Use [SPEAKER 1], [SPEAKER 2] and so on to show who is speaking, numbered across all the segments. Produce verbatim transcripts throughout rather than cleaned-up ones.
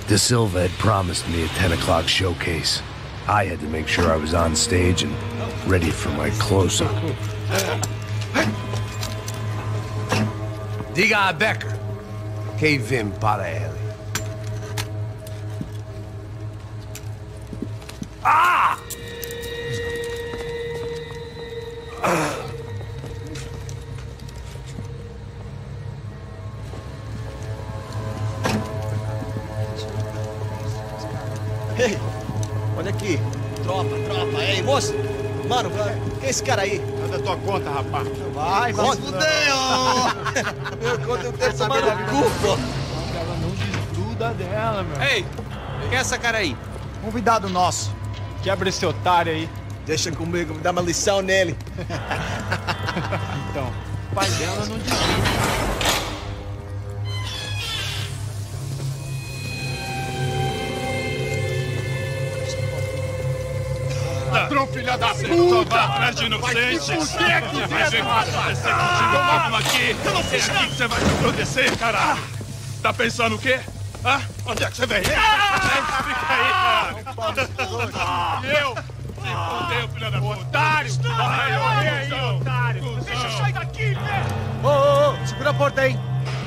[SPEAKER 1] De Silva had promised me a ten o'clock showcase. I had to make sure I was on stage and ready for my close-up. Diga a Becker. Que vim para ele. Ah!
[SPEAKER 2] Ei, olha aqui. Tropa, tropa. Ei, moço. Mano, quem é esse cara aí?
[SPEAKER 3] Manda a tua conta, rapaz.
[SPEAKER 2] Vai, vai. Fudeu! Meu conta eu tenho tomar no cu, pô.
[SPEAKER 3] Ela não desgruda dela, meu.
[SPEAKER 4] Ei, quem é essa cara aí?
[SPEAKER 3] Convidado nosso. Quebra esse otário aí.
[SPEAKER 2] Deixa comigo, me dá uma lição nele.
[SPEAKER 3] Então, o pai dela não desgruda.
[SPEAKER 5] Ladrão, filha da puta! Vai atrás de inocentes! Vai ver o que vai acontecer contigo mesmo aqui! Eu não fiz aqui que você vai me acontecer, caralho! Tá pensando o quê? Hã? Onde é que você vem? Fica aí, cara! E eu? Se fodeu, filha da puta! Otário! Vai, olha aí, otário! Deixa eu sair daqui, velho!
[SPEAKER 3] Ô, ô, ô! Segura a porta aí!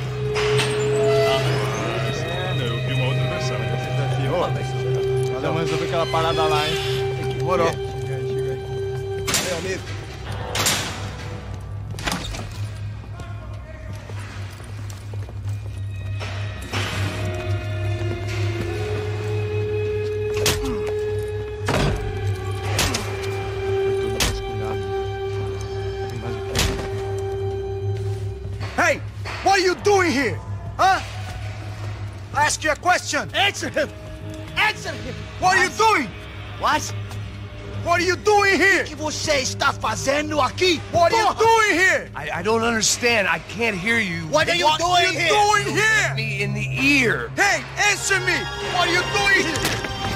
[SPEAKER 5] Eu vi uma outra versão.
[SPEAKER 3] Ô, mas vamos resolver aquela parada lá, hein?
[SPEAKER 2] Morou.
[SPEAKER 3] Chega aí, chega aí.
[SPEAKER 2] Meu amigo.
[SPEAKER 3] Hey! What are you doing here? Huh? I ask you a question.
[SPEAKER 2] Answer him! Answer him!
[SPEAKER 3] What are you doing?
[SPEAKER 2] What?
[SPEAKER 3] What are you doing here?
[SPEAKER 2] O que você está fazendo aqui?
[SPEAKER 3] What are you doing here?
[SPEAKER 1] I, I don't understand. I can't hear you.
[SPEAKER 2] What are you
[SPEAKER 3] What
[SPEAKER 2] doing
[SPEAKER 3] are you
[SPEAKER 2] here?
[SPEAKER 3] doing here?
[SPEAKER 1] Me in the ear.
[SPEAKER 3] Hey, answer me! What are you doing here?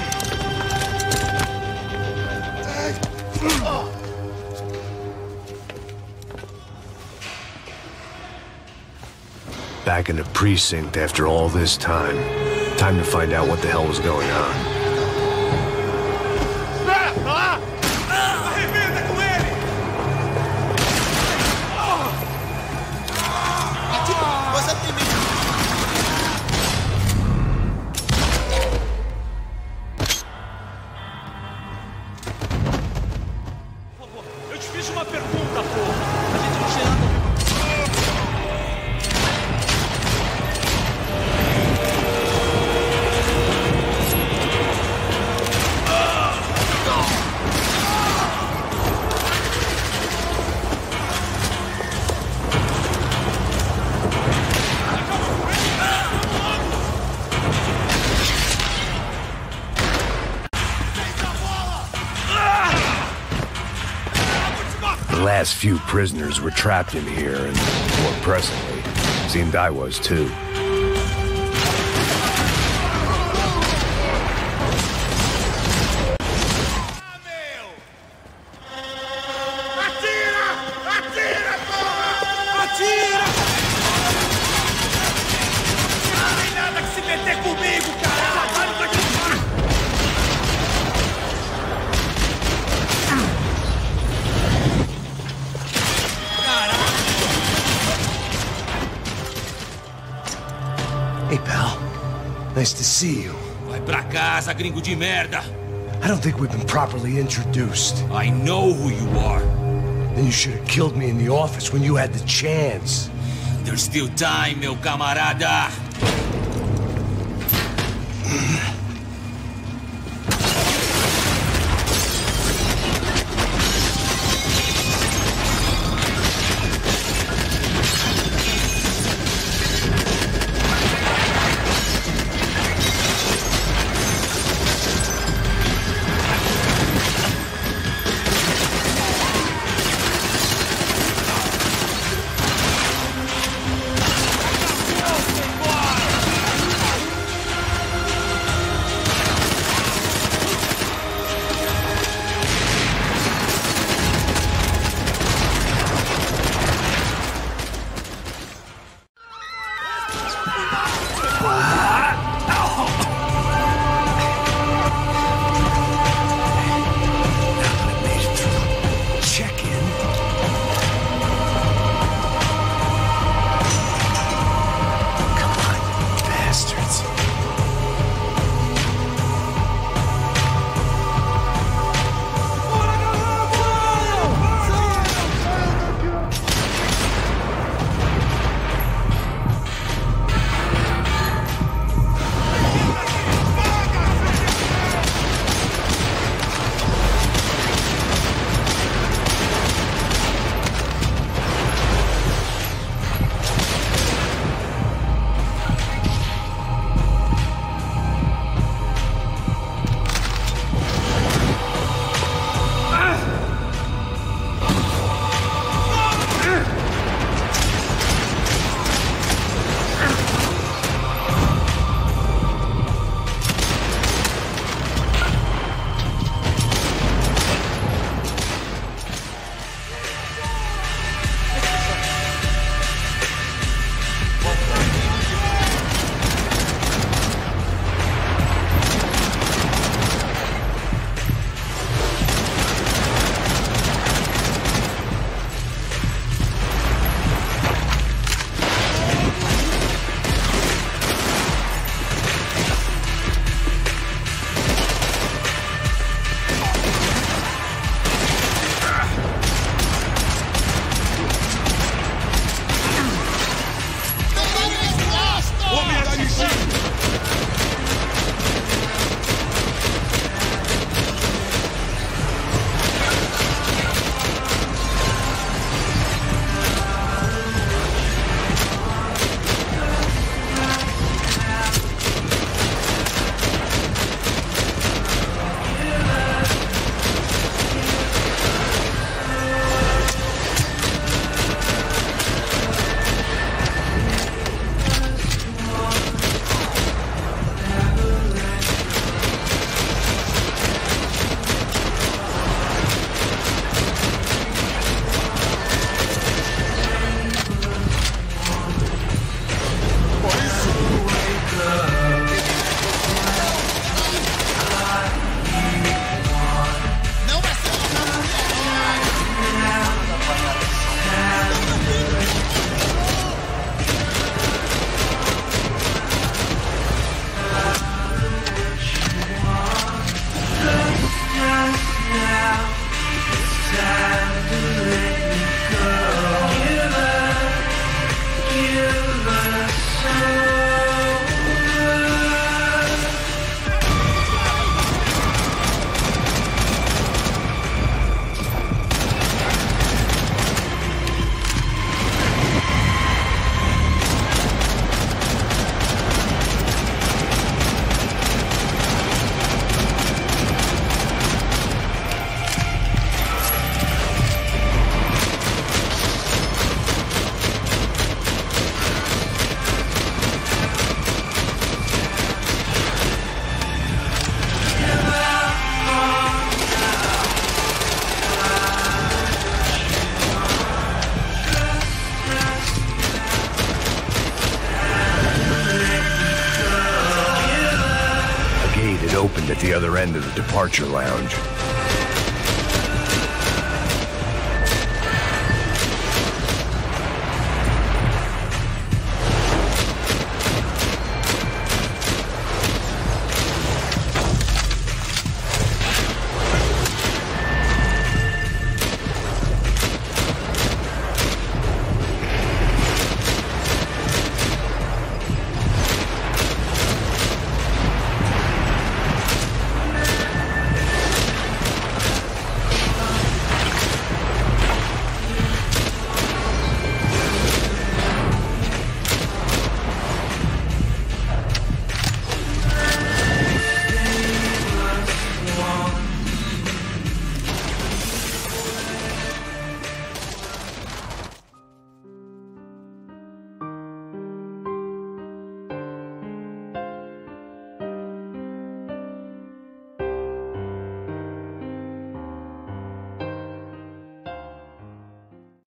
[SPEAKER 1] Back in the precinct after all this time. Time to find out what the hell was going on.
[SPEAKER 5] Eu te fiz uma pergunta, porra! A gente não tinha nada a ver com
[SPEAKER 1] The last few prisoners were trapped in here, and more presently, seemed I was too. Hey, pal. Nice to see you.
[SPEAKER 4] Vai pra casa, gringo de merda!
[SPEAKER 1] I don't think we've been properly introduced.
[SPEAKER 4] I know who you are.
[SPEAKER 1] Then you should have killed me in the office when you had the chance.
[SPEAKER 4] There's still time, meu camarada!
[SPEAKER 1] Opened at the other end of the departure lounge.